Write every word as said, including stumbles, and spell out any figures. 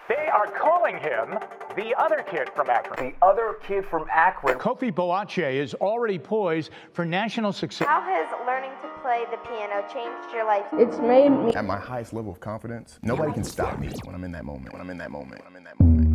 They are calling him the other kid from Akron. The other kid from Akron. Kofi is already poised for national success. How has learning to play the piano changed your life? It's made me at my highest level of confidence. Nobody can stop me when I'm in that moment. When I'm in that moment. When I'm in that moment.